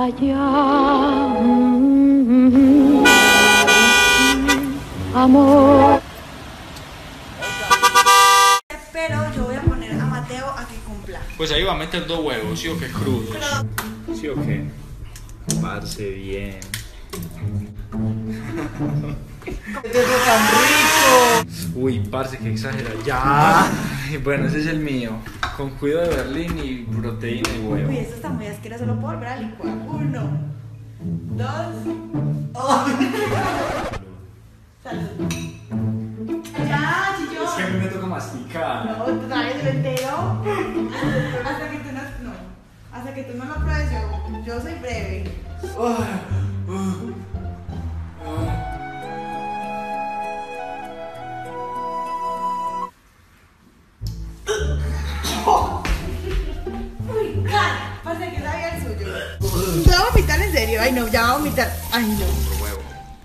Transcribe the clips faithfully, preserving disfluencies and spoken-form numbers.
allá. Mm, amor. Pero yo voy a poner a Mateo a que cumpla. Pues ahí va a meter dos huevos, ¿sí o qué? Crudos. Pero... ¿Sí o qué? Parce, bien. ¡Este es tan rico! Uy, parce, qué exagera. ¡Ya! Ay, bueno, ese es el mío. Con cuido de Berlín y proteína y huevo. Uy, esto está muy asqueroso. Lo puedo volver a licuar. Uno, dos. Oh. Salud. Ya, chillón. Es que a mí me toca masticar. No, tráelo entero. Hasta que tú no, no. Hasta que tú no lo pruebes, yo, yo soy breve. Uh, uh, uh. Uy, cara, pasa que sabía el suyo. ¿Te va a vomitar en serio? Ay, no, ya va a vomitar. Ay, no. Otro huevo.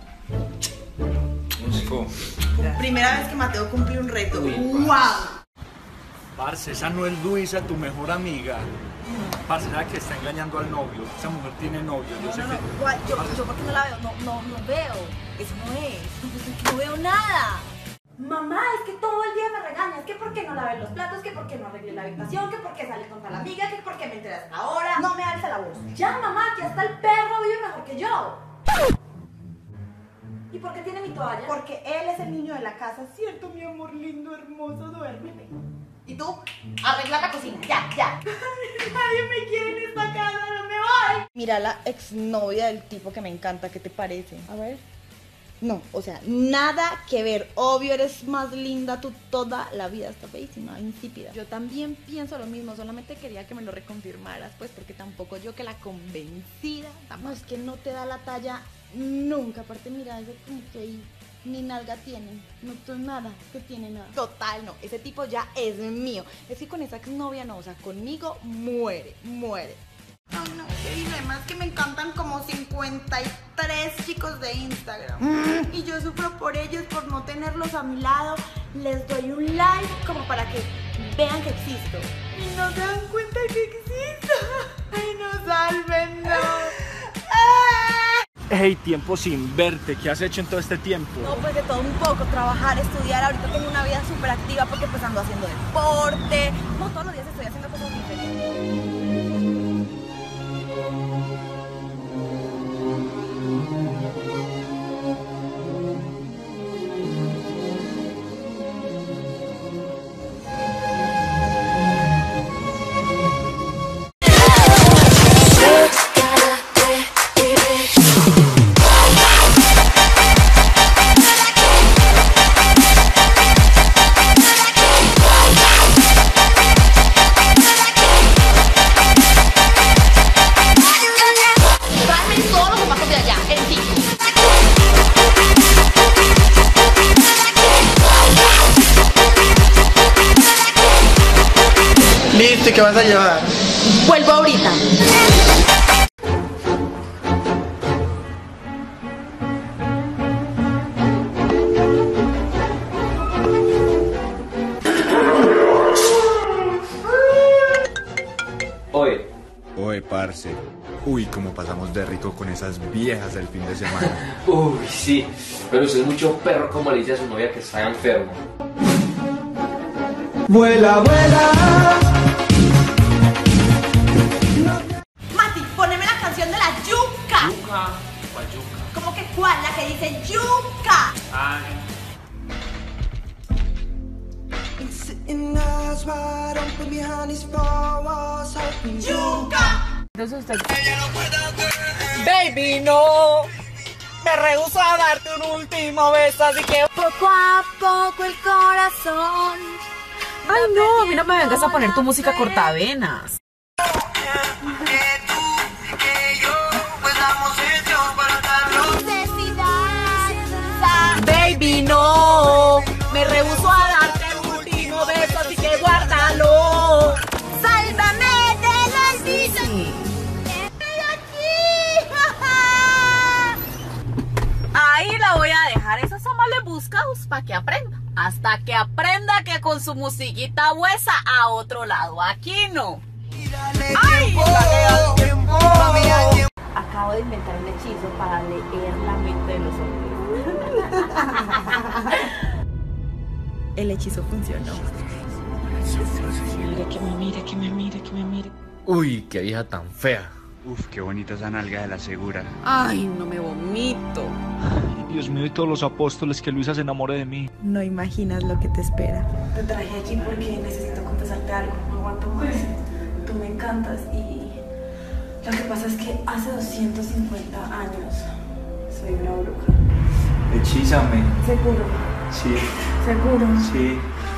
Musco. Primera vez que Mateo cumple un reto. Uy, ¡Wow! Parce, esa no es Luisa, tu mejor amiga. Parce, ¿sabes que está engañando al novio? Esa mujer tiene novio. Yo No, sé no, que... no, ¿cuál? Yo, yo porque no la veo, no, no, no veo. Eso no es. No, no veo nada. Mamá, es que todo el día me regaña. Es que por qué no lavé los platos, que por qué no arreglé la habitación, que por qué salí con tal amiga, que por qué me enteré hasta ahora. No me alza la voz. Ya, mamá, que hasta el perro vive mejor que yo. ¿Y por qué tiene mi toalla? Porque él es el niño de la casa, ¿cierto, mi amor lindo, hermoso? Duérmeme. Y tú, arregla la cocina, ya, ya. Nadie me quiere en esta casa, no me voy. Mira la exnovia del tipo que me encanta, ¿qué te parece? A ver. No, o sea, nada que ver. Obvio, eres más linda tú toda la vida. Está feísima, insípida. Yo también pienso lo mismo, solamente quería que me lo reconfirmaras, pues, porque tampoco yo que la convencida. No, es que no te da la talla nunca. Aparte, mira, ese como que ahí ni nalga tiene. No tú nada, que tiene nada. Total, no. Ese tipo ya es mío. Es que con esa exnovia no, o sea, conmigo muere, muere. Ay, no, qué dilema, es que me encantan como cincuenta y tres chicos de Instagram. Mm. Y yo sufro por ellos, por no tenerlos a mi lado. Les doy un like como para que vean que existo. Y no se dan cuenta que existo. Ay, no, salven, no. Hey, tiempo sin verte. ¿Qué has hecho en todo este tiempo? No, pues de todo un poco, trabajar, estudiar. Ahorita tengo una vida súper activa porque pues ando haciendo deporte. No, todos los días estoy haciendo cosas diferentes. Listo, ¿y qué vas a llevar? Vuelvo ahorita. Oye. Oye, parce. Uy, cómo pasamos de rico con esas viejas del fin de semana. Uy, sí. Pero usted es mucho perro como le dice a su novia que está enfermo. Vuela, vuela. Mati, poneme la canción de la yuca. ¿Yuca? ¿Cuál yuca? ¿Cómo que cuál? La que dice yuca. Ay. Yuca. Entonces usted... Baby, no. Me rehúso a darte un último beso, así que Poco a poco el corazón. ay no, a mí no me vengas a poner tu música cortavenas. Baby, no. Me rehúso a darte un último beso, así que guárdalo. Sálvame de las visas. Estoy aquí. Ahí la voy a dejar. Esos son malos buscados para que aprenda. Hasta que aprenda que con su musiquita huesa a otro lado. Aquí no. ¡Ay! acabo de inventar un hechizo para leer la mente de los hombres. El hechizo funcionó. Mire que me mire, que me mire, que me mire. Uy, qué vieja tan fea. Uf, qué bonita esa nalga de la segura. Ay, no me vomito. Ay, Dios mío y todos los apóstoles, que Luisa se enamore de mí. No imaginas lo que te espera. Te traje aquí porque necesito confesarte algo, no aguanto más. Tú me encantas y lo que pasa es que hace doscientos cincuenta años soy una bruja. Hechízame. ¿Seguro? Sí, ¿Seguro? sí.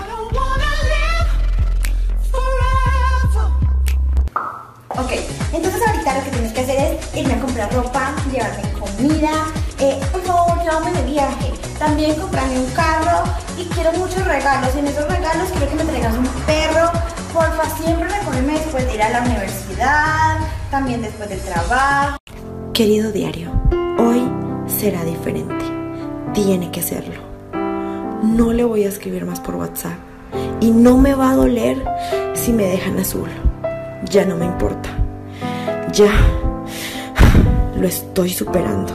Ok, entonces ahorita lo que tienes que hacer es irme a comprar ropa, llevarme comida, eh, por favor, llévame de viaje, también comprarme un carro y quiero muchos regalos. Y en esos regalos quiero que me traigas un perro. Porfa, siempre recógeme después de ir a la universidad, también después del trabajo. Querido diario, hoy será diferente. Tiene que serlo. No le voy a escribir más por WhatsApp y no me va a doler si me dejan azul. Ya no me importa. Ya lo estoy superando.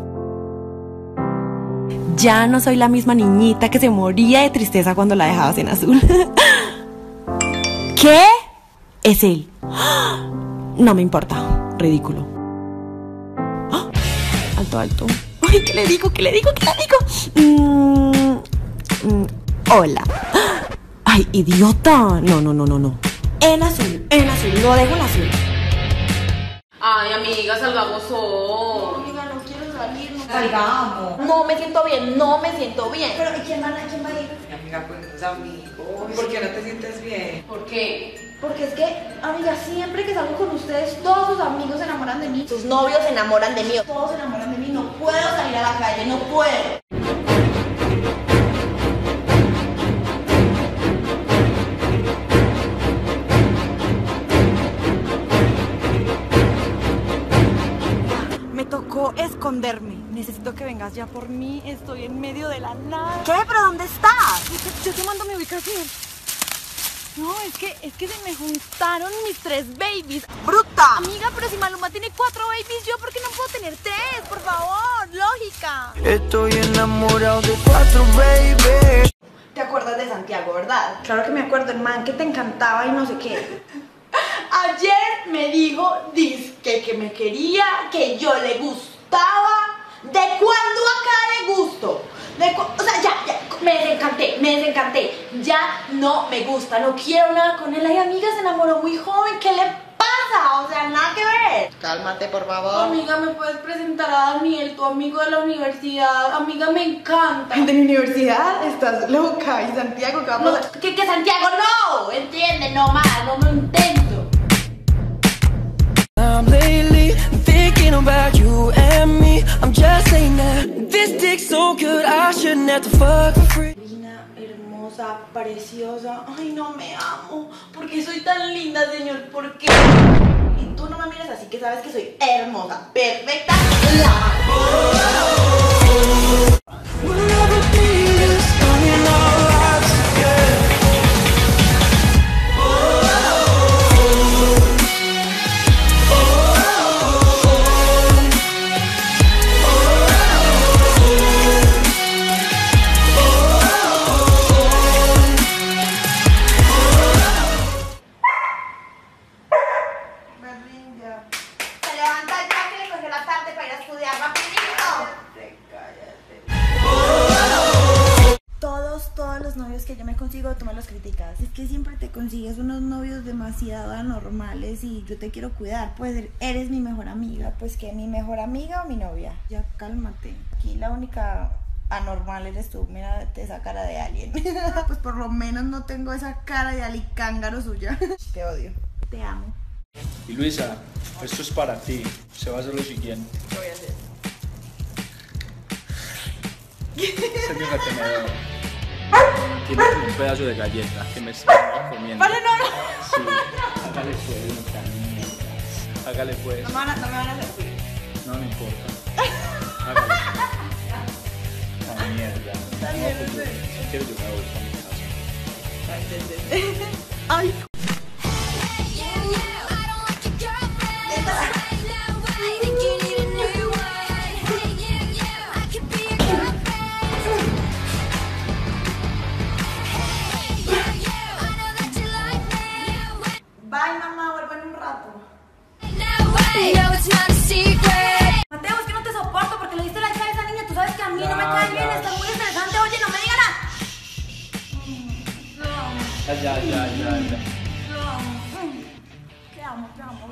Ya no soy la misma niñita que se moría de tristeza cuando la dejabas en azul. ¿Qué? Es él. No me importa. Ridículo. Alto, alto. Ay, ¿qué le digo? ¿Qué le digo? ¿Qué le digo? Mm, mm, hola. Ay, idiota. No, no, no, no, no. En azul, en azul, lo dejo en azul. Ay, amiga, salgamos hoy. Amiga, no quiero salir, no Salgamos. No me siento bien, no me siento bien. Pero ¿quién va, quién va a ir? Amiga, pues los amigos. ¿Por qué no te sientes bien? ¿Por qué? Porque es que, amiga, siempre que salgo con ustedes, todos sus amigos se enamoran de mí. Sus novios se enamoran de mí. Todos se enamoran de mí. No puedo salir a la calle, no puedo. Me tocó esconderme. Necesito que vengas ya por mí. Estoy en medio de la nada. ¿Qué? ¿Pero dónde estás? Yo, yo te mando mi ubicación. No, es que, es que se me juntaron mis tres babies. ¡Bruta! Amiga, pero si Maluma tiene cuatro babies, ¿yo por qué no puedo tener tres? Por favor, lógica. Estoy enamorado de cuatro, baby. ¿Te acuerdas de Santiago, verdad? Claro que me acuerdo, el man que te encantaba y no sé qué. Ayer me dijo, dizque que me quería, que yo le gustaba. ¿De cuándo acá le gusto? De o sea, ya, ya, me desencanté, me desencanté. Ya no me gusta, no quiero nada con él. Ay, amiga, se enamoró muy joven, ¿qué le pasa? O sea, nada que ver. Cálmate, por favor. Amiga, ¿me puedes presentar a Daniel, tu amigo de la universidad? Amiga, me encanta. ¿De mi universidad? Estás loca. ¿Y Santiago qué va a No, pasar? que, que Santiago no, entiende, no más, no lo intento. I'm lately thinking about you and me. I'm just saying that this dick's so good I shouldn't have to fuck for free. Divina, hermosa, preciosa. Ay, no me amo. ¿Por qué soy tan linda, señor? ¿Por qué? Y tú no me miras así que sabes que soy hermosa, perfecta. Se levanta ya que le cogió la tarde para ir a estudiar rapidito. Todos, todos los novios que yo me consigo, tú me los criticas. Es que siempre te consigues unos novios demasiado anormales y yo te quiero cuidar. Pues eres mi mejor amiga. Pues que mi mejor amiga o mi novia. Ya cálmate. Aquí la única anormal eres tú. Mira esa cara de alien. Pues por lo menos no tengo esa cara de alicángaro suya. Te odio. Te amo. Y Luisa, esto es para ti. Se va a hacer lo siguiente. ¿Qué voy a hacer? Este es mi retenedor. Tiene como un pedazo de galleta que me está comiendo. Vale, no, no. Sí, hágale pues, no sean mierdas. Hágale pues. No me van a, no me van a hacer ruido. No, no importa. Hágale. No, mierda. No, pues yo, si quieres yo me voy a mi casa. Ay. Ay. Ya, ya, ya, ya. Te amo, te amo.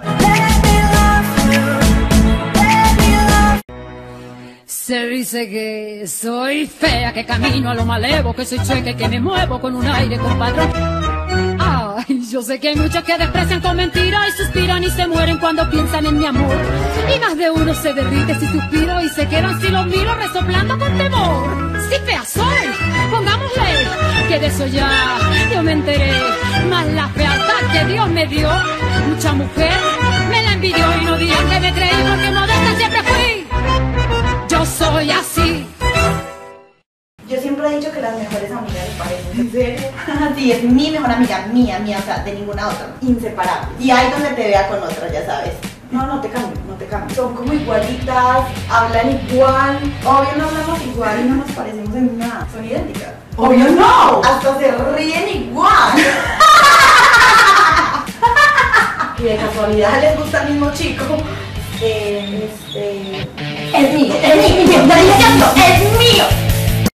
Se dice que soy fea, que camino a lo malevo, que soy chueca y que me muevo con un aire compadrón. Ay, yo sé que hay muchos que desprecian con mentiras y suspiran y se mueren cuando piensan en mi amor. Y más de uno se derrite si suspiro y se quedan si los miro resoplando con temor. Si fea soy, pongámosle que de eso ya yo me enteré. Más la fealdad que Dios me dio, mucha mujer me la envidió y no digan que me creí porque modesta siempre fui. Yo soy así. Yo siempre he dicho que las mejores amigas les parecen. ¿En serio? Sí, es mi mejor amiga, mía, mía, o sea, de ninguna otra. Inseparable. Y ahí donde te vea con otra, ya sabes. No, no te cambio, no te cambio. Son como igualitas, hablan igual. Obvio no hablamos igual y no nos parecemos en nada. Son idénticas. Obvio no. Hasta se ríen igual. Y de casualidad les gusta el mismo chico. Eh, este... Es mío, es mío, es mío, es mío.